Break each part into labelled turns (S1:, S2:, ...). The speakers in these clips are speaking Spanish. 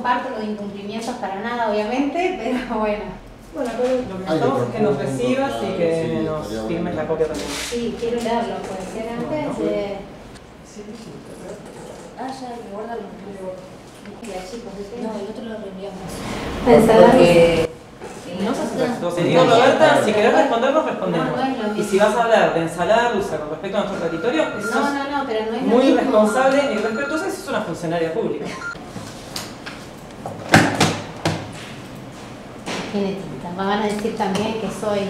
S1: comparto los incumplimientos para nada, obviamente, pero bueno.
S2: Bueno, pero lo que necesitamos es que nos recibas y que nos firmes la copia también.
S1: Sí, quiero leerlo, puede ser antes de...
S3: Ah, ya, hay que guardarlo. No, el otro lo reenviamos.
S1: Porque...
S2: Roberta, si querés respondernos, respondemos.
S1: No, no es lo mismo.
S2: Y si vas a hablar de ensalada rusa con respecto a nuestro territorio, eso
S1: No, pero no es
S2: muy
S1: lo mismo.
S2: irresponsable y respetuosa, y sos una funcionaria pública.
S1: Tiene tinta. Me van a decir también que soy...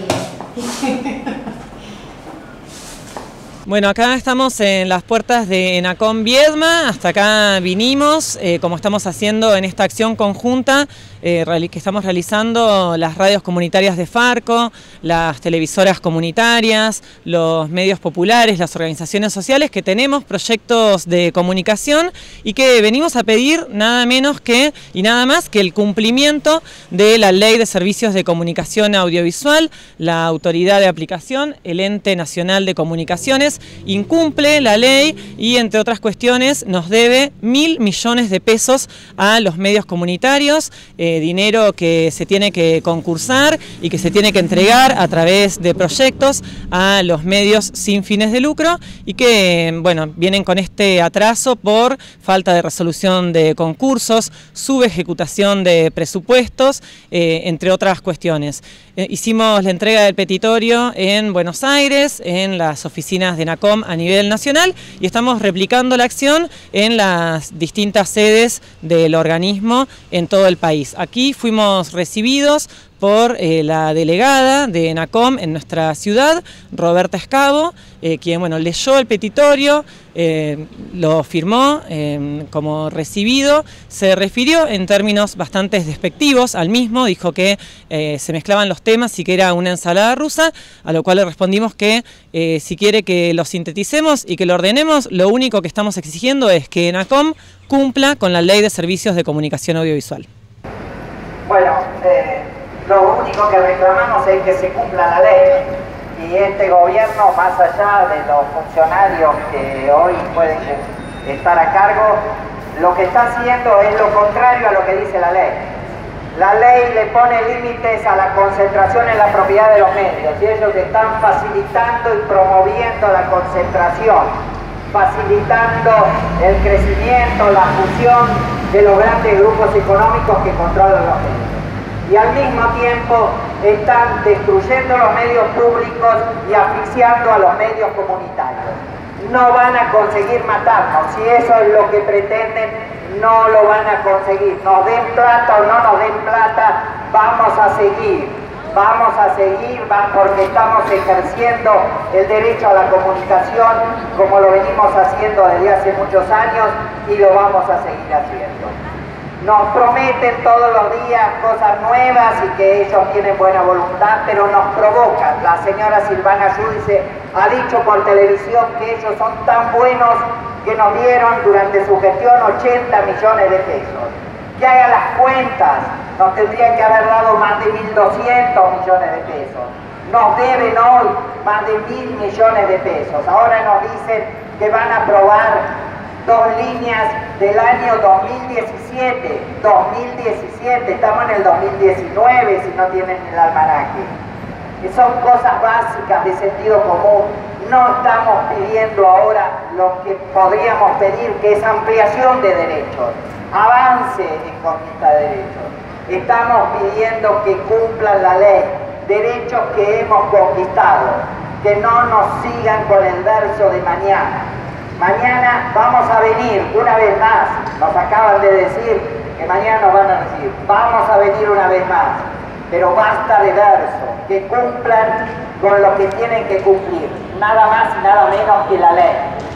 S2: Bueno, acá estamos en las puertas de ENACOM Viedma, hasta acá vinimos, como estamos haciendo en esta acción conjunta que estamos realizando las radios comunitarias de Farco, las televisoras comunitarias, los medios populares, las organizaciones sociales, que tenemos proyectos de comunicación y que venimos a pedir nada menos que y nada más que el cumplimiento de la Ley de Servicios de Comunicación Audiovisual. La autoridad de aplicación, el Ente Nacional de Comunicaciones, incumple la ley y, entre otras cuestiones, nos debe 1.000 millones de pesos a los medios comunitarios, dinero que se tiene que concursar y que se tiene que entregar a través de proyectos a los medios sin fines de lucro y que, bueno, vienen con este atraso por falta de resolución de concursos, subejecutación de presupuestos, entre otras cuestiones. Hicimos la entrega del petitorio en Buenos Aires, en las oficinas de ENACOM a nivel nacional, y estamos replicando la acción en las distintas sedes del organismo en todo el país. Aquí fuimos recibidos por la delegada de ENACOM en nuestra ciudad, Roberta Escabo, quien, bueno, leyó el petitorio, lo firmó como recibido, se refirió en términos bastante despectivos al mismo, dijo que se mezclaban los temas y que era una ensalada rusa, a lo cual le respondimos que si quiere que lo sinteticemos y que lo ordenemos, lo único que estamos exigiendo es que ENACOM cumpla con la Ley de Servicios de Comunicación Audiovisual.
S4: Bueno, lo único que reclamamos es que se cumpla la ley y este gobierno, más allá de los funcionarios que hoy pueden estar a cargo, lo que está haciendo es lo contrario a lo que dice la ley. La ley le pone límites a la concentración en la propiedad de los medios y ellos están facilitando y promoviendo la concentración, facilitando el crecimiento, la fusión de los grandes grupos económicos que controlan los medios. Y al mismo tiempo están destruyendo los medios públicos y asfixiando a los medios comunitarios. No van a conseguir matarnos, si eso es lo que pretenden, no lo van a conseguir. Nos den plata o no nos den plata, vamos a seguir porque estamos ejerciendo el derecho a la comunicación como lo venimos haciendo desde hace muchos años y lo vamos a seguir haciendo. Nos prometen todos los días cosas nuevas y que ellos tienen buena voluntad, pero nos provocan. La señora Silvana Giudice ha dicho por televisión que ellos son tan buenos que nos dieron durante su gestión 80 millones de pesos. Que hagan las cuentas, nos tendrían que haber dado más de 1.200 millones de pesos. Nos deben hoy más de 1.000 millones de pesos. Ahora nos dicen que van a aprobar 2 líneas del año 2017, estamos en el 2019 si no tienen el almanaque. Son cosas básicas de sentido común. No estamos pidiendo ahora lo que podríamos pedir, que es ampliación de derechos, avance en conquista de derechos. Estamos pidiendo que cumplan la ley, derechos que hemos conquistado, que no nos sigan con el verso de mañana. Mañana vamos a venir una vez más, nos acaban de decir que mañana nos van a decir, vamos a venir una vez más, pero basta de verso, que cumplan con lo que tienen que cumplir, nada más y nada menos que la ley.